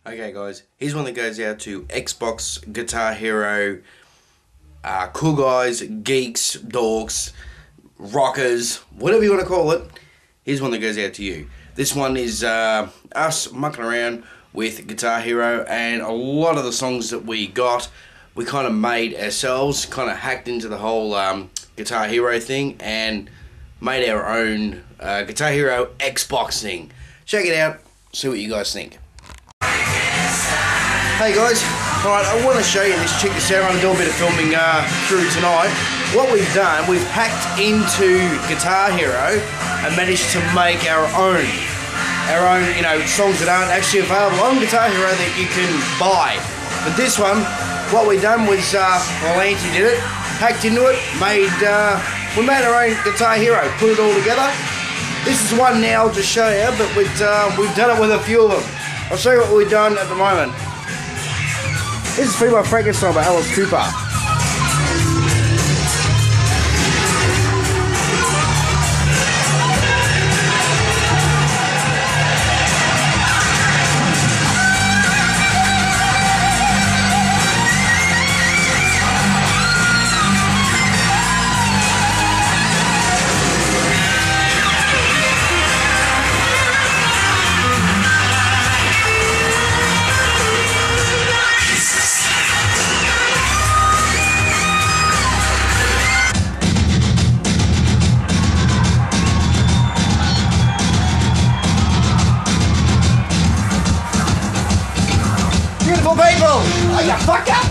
Okay guys, here's one that goes out to Xbox, Guitar Hero, cool guys, geeks, dorks, rockers, whatever you want to call it. Here's one that goes out to you. This one is us mucking around with Guitar Hero, and a lot of the songs that we got, we kind of made ourselves, kind of hacked into the whole Guitar Hero thing and made our own Guitar Hero Xbox thing. Check it out, see what you guys think. Hey guys, alright, I want to show you this. Check this out. I'm going to do a bit of filming through tonight. What we've done, we've hacked into Guitar Hero and managed to make our own, you know, songs that aren't actually available on Guitar Hero that you can buy. But this one, what we've done was, well, Auntie did it, hacked into it, we made our own Guitar Hero, put it all together. This is one now to show you, but we've done it with a few of them. I'll show you what we've done at the moment. This is Female Frankenstein by Alice Cooper. Beautiful people! Oh, you fucker!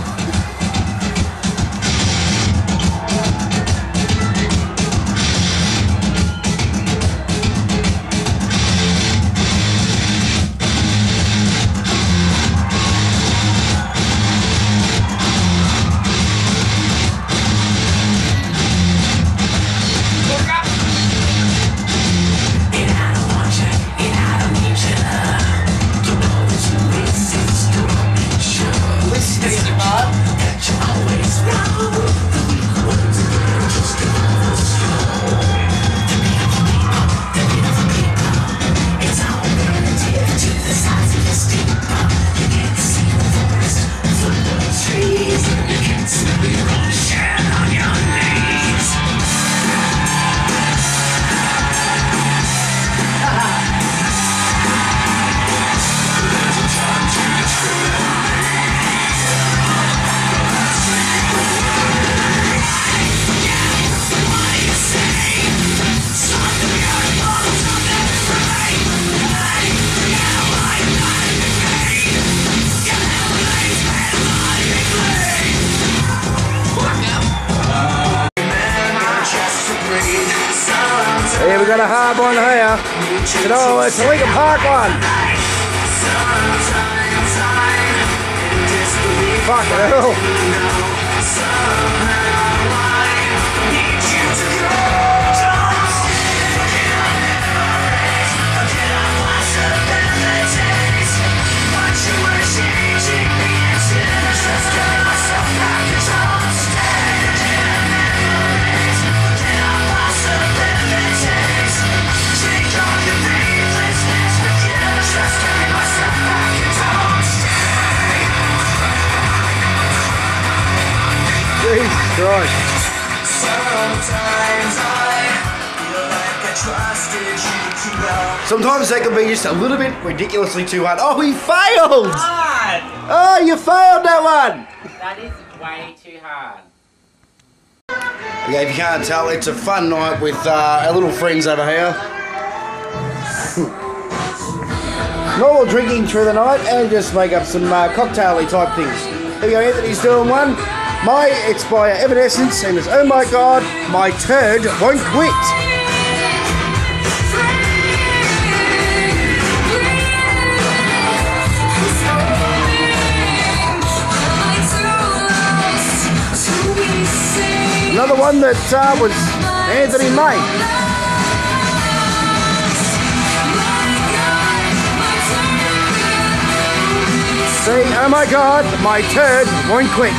Yeah, we got a hard one here. Oh, it's a Lincoln Park one. Fucking hell. Jesus Christ. Sometimes that can be just a little bit ridiculously too hard. Oh, he failed! Hard. Oh, you failed that one! That is way too hard. Okay, if you can't tell, it's a fun night with our little friends over here. Normal drinking through the night and just make up some cocktail-y type things. Here we go, Anthony's doing one. It's by Evanescence, and it's Oh My God, My Turd Won't Quit. Another one that was Anthony made. See, Oh My God, My Turd Won't Quit.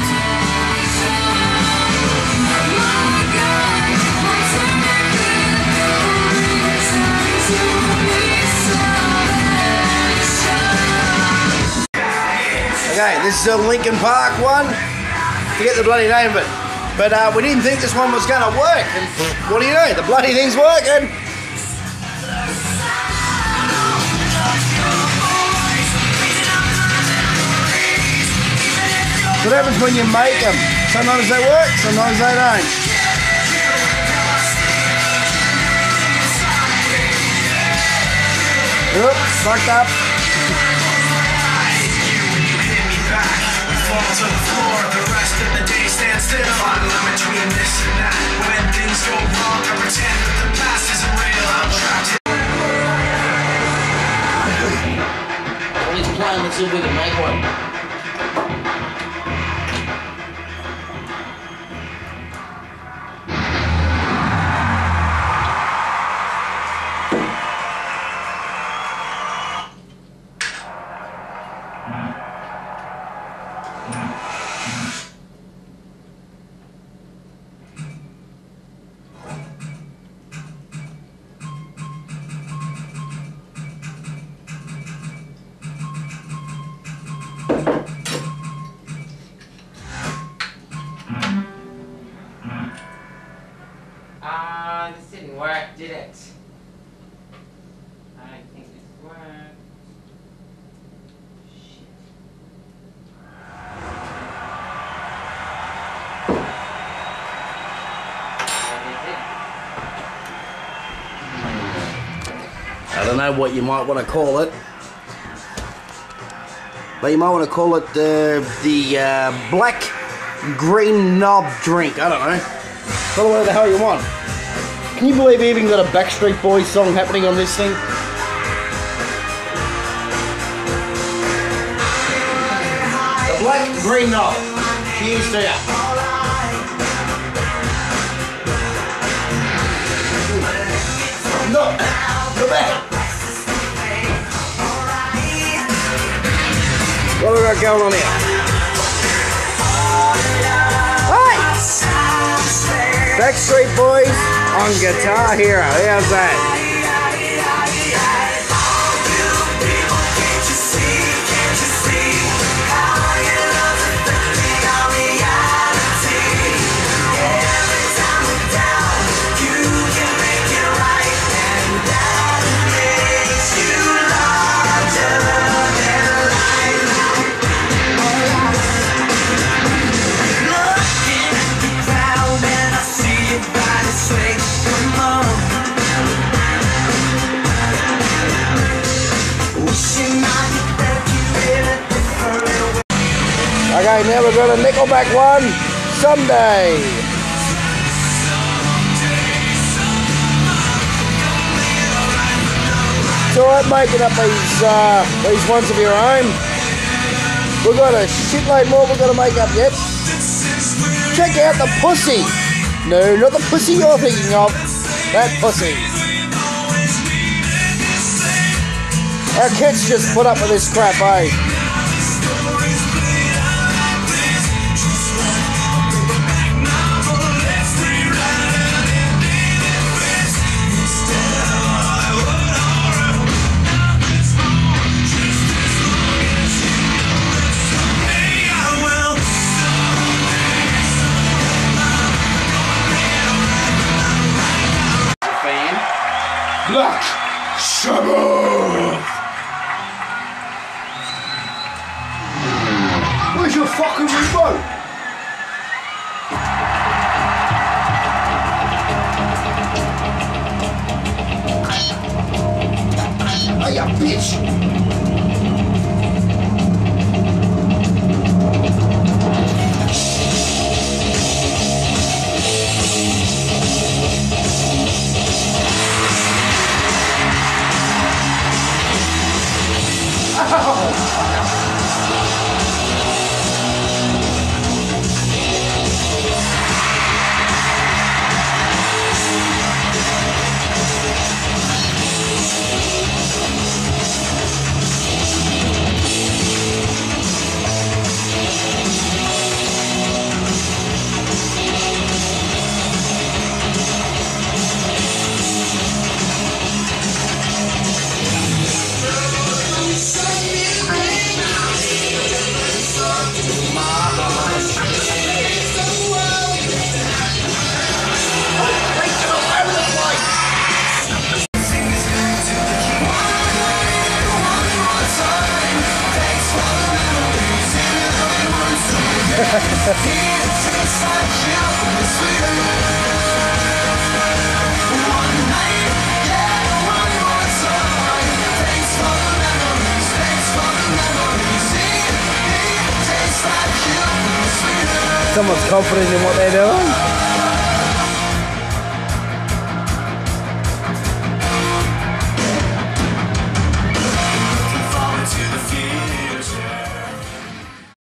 Okay, this is a Linkin Park one. Forget the bloody name of it. But we didn't think this one was going to work. And what do you know? The bloody thing's working. What happens when you make them? Sometimes they work, sometimes they don't. Oops, fucked up. Fall to the floor, the rest of the day stands still. I'm between this and that. When things go wrong, I pretend that the past isn't real. I'm trapped in. Well, he's playing. Let's see if we can make one. This didn't work, did it? I don't think this worked. Shit. I don't know what you might want to call it. But you might want to call it the black green knob drink. I don't know. Call it whatever the hell you want. Can you believe we even got a Backstreet Boys song happening on this thing? The black green knob. Cheers to ya. No, go back. What have we got going on here? Hey! Backstreet Boys on Guitar Hero. How's that? Okay, now we've got a Nickelback one, Someday. It's alright making up these ones of your own. We've got a shitload more we've got to make up yet. Check out the pussy. No, not the pussy you're thinking of. That pussy. Our kids just put up with this crap, eh? Black Sabbath! Where's your fucking remote? Hey, you bitch! Someone's confident in what they're doing.